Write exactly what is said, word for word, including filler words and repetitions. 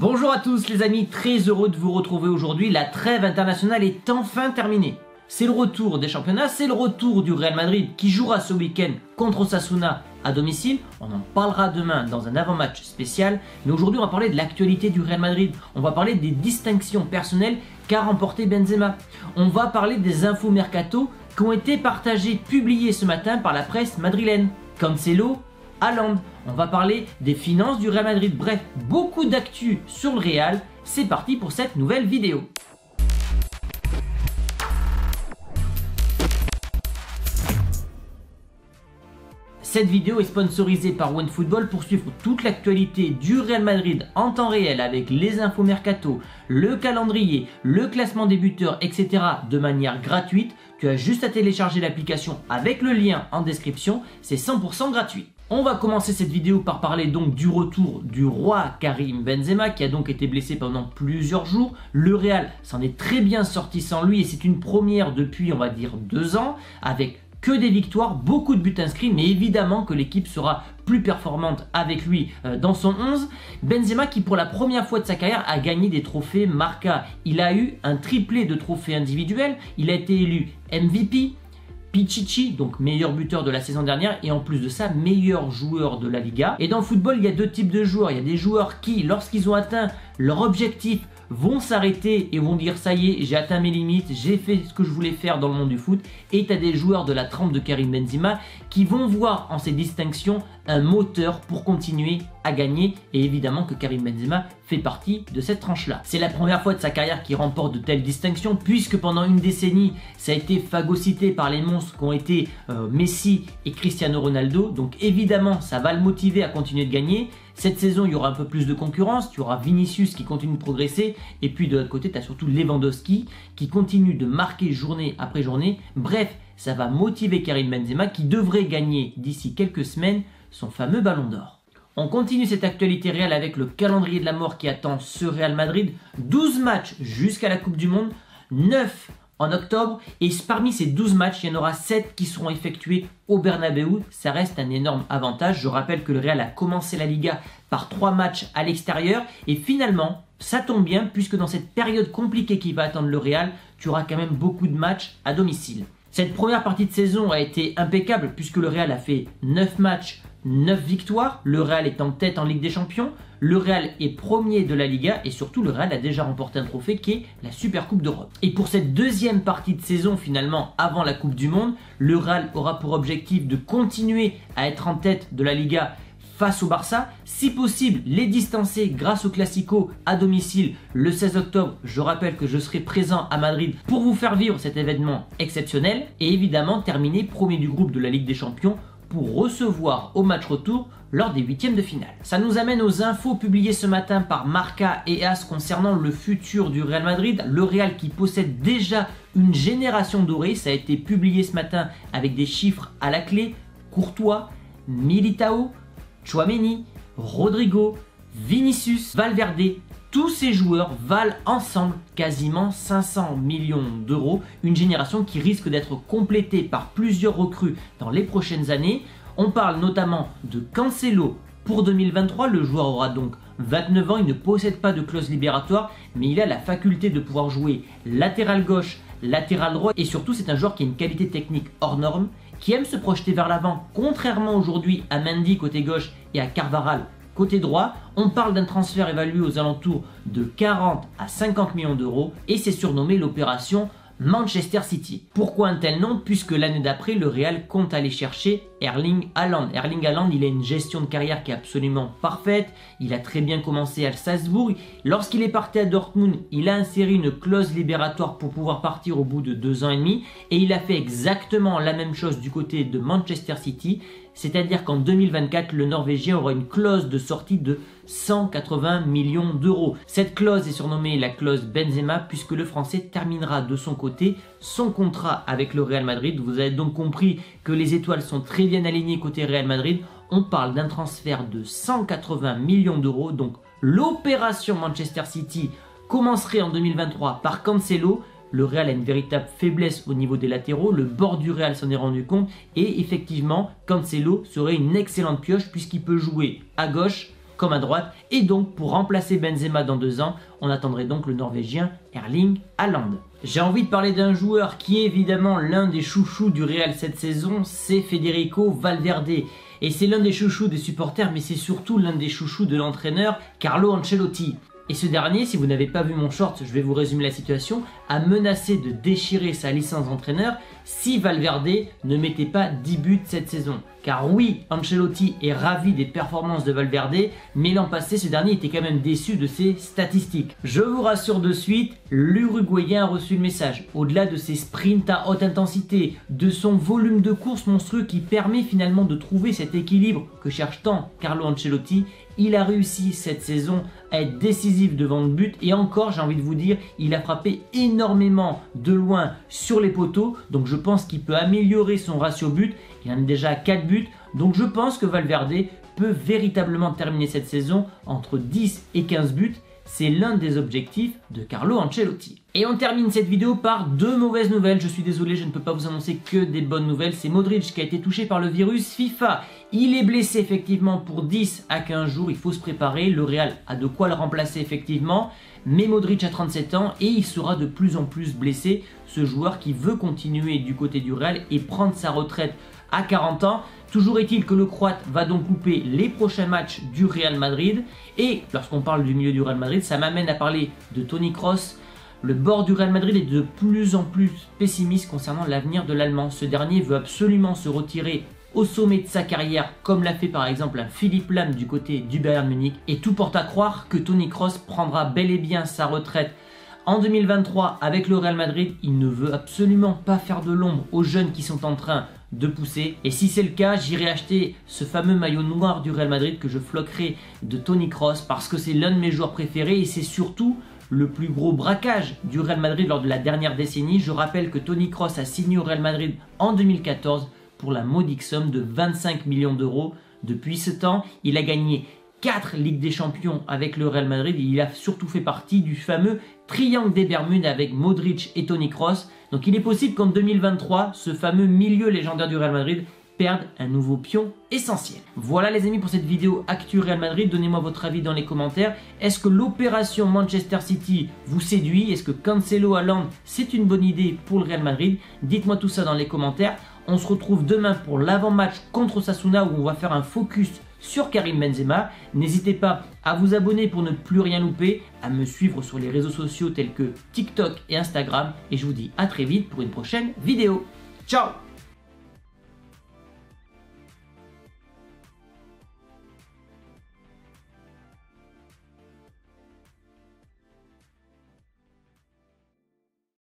Bonjour à tous les amis, très heureux de vous retrouver aujourd'hui. La trêve internationale est enfin terminée. C'est le retour des championnats, c'est le retour du Real Madrid qui jouera ce week-end contre Osasuna à domicile. On en parlera demain dans un avant-match spécial. Mais aujourd'hui, on va parler de l'actualité du Real Madrid. On va parler des distinctions personnelles qu'a remporté Benzema. On va parler des infos mercato qui ont été partagées, publiées ce matin par la presse madrilène. Cancelo, Haaland. On va parler des finances du Real Madrid. Bref, beaucoup d'actu sur le Real. C'est parti pour cette nouvelle vidéo. Cette vidéo est sponsorisée par OneFootball pour suivre toute l'actualité du Real Madrid en temps réel avec les infos mercato, le calendrier, le classement des buteurs, et cetera de manière gratuite. Tu as juste à télécharger l'application avec le lien en description, c'est cent pour cent gratuit. On va commencer cette vidéo par parler donc du retour du roi Karim Benzema qui a donc été blessé pendant plusieurs jours. Le Real s'en est très bien sorti sans lui et c'est une première depuis on va dire deux ans avec que des victoires, beaucoup de buts inscrits, mais évidemment que l'équipe sera plus performante avec lui euh, dans son onze. Benzema qui pour la première fois de sa carrière a gagné des trophées Marca. Il a eu un triplé de trophées individuels, il a été élu M V P, Pichichi, donc meilleur buteur de la saison dernière et en plus de ça, meilleur joueur de la Liga. Et dans le football, il y a deux types de joueurs. Il y a des joueurs qui, lorsqu'ils ont atteint leur objectif, vont s'arrêter et vont dire ça y est, j'ai atteint mes limites, j'ai fait ce que je voulais faire dans le monde du foot. Et tu as des joueurs de la trempe de Karim Benzema qui vont voir en ces distinctions un moteur pour continuer à gagner. Et évidemment que Karim Benzema fait partie de cette tranche-là. C'est la première fois de sa carrière qu'il remporte de telles distinctions puisque pendant une décennie, ça a été phagocyté par les monstres qui ont été euh, Messi et Cristiano Ronaldo. Donc évidemment, ça va le motiver à continuer de gagner. Cette saison, il y aura un peu plus de concurrence. Tu auras Vinicius qui continue de progresser. Et puis de l'autre côté, tu as surtout Lewandowski qui continue de marquer journée après journée. Bref, ça va motiver Karim Benzema qui devrait gagner d'ici quelques semaines son fameux ballon d'or. On continue cette actualité réelle avec le calendrier de la mort qui attend ce Real Madrid. douze matchs jusqu'à la Coupe du Monde, neuf en octobre. Et parmi ces douze matchs, il y en aura sept qui seront effectués au Bernabéu. Ça reste un énorme avantage. Je rappelle que le Real a commencé la Liga par trois matchs à l'extérieur. Et finalement, ça tombe bien puisque dans cette période compliquée qui va attendre le Real, tu auras quand même beaucoup de matchs à domicile. Cette première partie de saison a été impeccable puisque le Real a fait neuf matchs, neuf victoires. Le Real est en tête en Ligue des Champions. Le Real est premier de la Liga et surtout le Real a déjà remporté un trophée qui est la Supercoupe d'Europe. Et pour cette deuxième partie de saison finalement avant la Coupe du Monde, le Real aura pour objectif de continuer à être en tête de la Liga face au Barça, si possible les distancer grâce au Classico à domicile le seize octobre. Je rappelle que je serai présent à Madrid pour vous faire vivre cet événement exceptionnel et évidemment terminer premier du groupe de la Ligue des Champions pour recevoir au match retour lors des huitièmes de finale. Ça nous amène aux infos publiées ce matin par Marca et As concernant le futur du Real Madrid. Le Real qui possède déjà une génération dorée, ça a été publié ce matin avec des chiffres à la clé. Courtois, Militao, Tchouaméni, Rodrigo, Vinicius, Valverde, tous ces joueurs valent ensemble quasiment cinq cents millions d'euros. Une génération qui risque d'être complétée par plusieurs recrues dans les prochaines années. On parle notamment de Cancelo pour deux mille vingt-trois. Le joueur aura donc vingt-neuf ans. Il ne possède pas de clause libératoire, mais il a la faculté de pouvoir jouer latéral gauche, latéral droit. Et surtout, c'est un joueur qui a une qualité technique hors norme, qui aime se projeter vers l'avant, contrairement aujourd'hui à Mendy côté gauche et à Carvajal côté droit. On parle d'un transfert évalué aux alentours de quarante à cinquante millions d'euros et c'est surnommé l'opération Manchester City. Pourquoi un tel nom? Puisque l'année d'après, le Real compte aller chercher Erling Haaland. Erling Haaland, il a une gestion de carrière qui est absolument parfaite. Il a très bien commencé à Salzbourg. Lorsqu'il est parti à Dortmund, il a inséré une clause libératoire pour pouvoir partir au bout de deux ans et demi. Et il a fait exactement la même chose du côté de Manchester City. C'est-à-dire qu'en deux mille vingt-quatre, le Norvégien aura une clause de sortie de cent quatre-vingts millions d'euros. Cette clause est surnommée la clause Benzema puisque le Français terminera de son côté son contrat avec le Real Madrid. Vous avez donc compris que les étoiles sont très bien alignées côté Real Madrid. On parle d'un transfert de cent quatre-vingts millions d'euros. Donc l'opération Manchester City commencerait en deux mille vingt-trois par Cancelo. Le Real a une véritable faiblesse au niveau des latéraux. Le bord du Real s'en est rendu compte. Et effectivement, Cancelo serait une excellente pioche puisqu'il peut jouer à gauche comme à droite. Et donc pour remplacer Benzema dans deux ans, on attendrait donc le Norvégien Erling Haaland. J'ai envie de parler d'un joueur qui est évidemment l'un des chouchous du Real cette saison, c'est Federico Valverde. Et c'est l'un des chouchous des supporters, mais c'est surtout l'un des chouchous de l'entraîneur Carlo Ancelotti. Et ce dernier, si vous n'avez pas vu mon short, je vais vous résumer la situation, a menacé de déchirer sa licence d'entraîneur si Valverde ne mettait pas dix buts cette saison. Car oui, Ancelotti est ravi des performances de Valverde, mais l'an passé, ce dernier était quand même déçu de ses statistiques. Je vous rassure de suite, l'Uruguayen a reçu le message. Au-delà de ses sprints à haute intensité, de son volume de course monstrueux qui permet finalement de trouver cet équilibre que cherche tant Carlo Ancelotti, il a réussi cette saison à être décisif devant le but et encore, j'ai envie de vous dire, il a frappé énormément de loin sur les poteaux. Donc je pense qu'il peut améliorer son ratio but. Il en a déjà quatre buts. Donc je pense que Valverde peut véritablement terminer cette saison entre dix et quinze buts. C'est l'un des objectifs de Carlo Ancelotti. Et on termine cette vidéo par deux mauvaises nouvelles. Je suis désolé, je ne peux pas vous annoncer que des bonnes nouvelles. C'est Modric qui a été touché par le virus FIFA. Il est blessé effectivement pour dix à quinze jours. Il faut se préparer. Le Real a de quoi le remplacer effectivement. Mais Modric a trente-sept ans et il sera de plus en plus blessé. Ce joueur qui veut continuer du côté du Real et prendre sa retraite à quarante ans. Toujours est-il que le Croate va donc louper les prochains matchs du Real Madrid. Et lorsqu'on parle du milieu du Real Madrid, ça m'amène à parler de Toni Kroos. Le bord du Real Madrid est de plus en plus pessimiste concernant l'avenir de l'Allemand. Ce dernier veut absolument se retirer au sommet de sa carrière, comme l'a fait par exemple un Philippe Lahm du côté du Bayern Munich. Et tout porte à croire que Toni Kroos prendra bel et bien sa retraite en deux mille vingt-trois avec le Real Madrid. Il ne veut absolument pas faire de l'ombre aux jeunes qui sont en train de pousser. Et si c'est le cas, j'irai acheter ce fameux maillot noir du Real Madrid que je floquerai de Toni Kroos parce que c'est l'un de mes joueurs préférés et c'est surtout le plus gros braquage du Real Madrid lors de la dernière décennie. Je rappelle que Toni Kroos a signé au Real Madrid en deux mille quatorze pour la modique somme de vingt-cinq millions d'euros. Depuis ce temps, il a gagné quatre Ligues des Champions avec le Real Madrid. Il a surtout fait partie du fameux triangle des Bermudes avec Modric et Toni Kroos. Donc il est possible qu'en deux mille vingt-trois, ce fameux milieu légendaire du Real Madrid perde un nouveau pion essentiel. Voilà les amis pour cette vidéo Actu Real Madrid. Donnez-moi votre avis dans les commentaires. Est-ce que l'opération Manchester City vous séduit? Est-ce que Cancelo Haaland c'est une bonne idée pour le Real Madrid? Dites-moi tout ça dans les commentaires. On se retrouve demain pour l'avant-match contre Osasuna où on va faire un focus sur Karim Benzema. N'hésitez pas à vous abonner pour ne plus rien louper, à me suivre sur les réseaux sociaux tels que TikTok et Instagram. Et je vous dis à très vite pour une prochaine vidéo. Ciao!